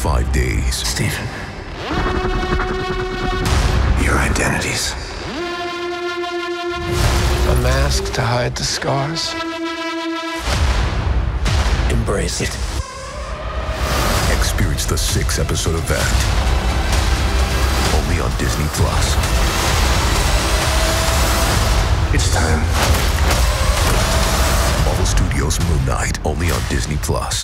5 days. Stephen, your identities. A mask to hide the scars. Embrace it. Experience the 6-episode event. Only on Disney+. It's time. Marvel Studios' Moon Knight, only on Disney+.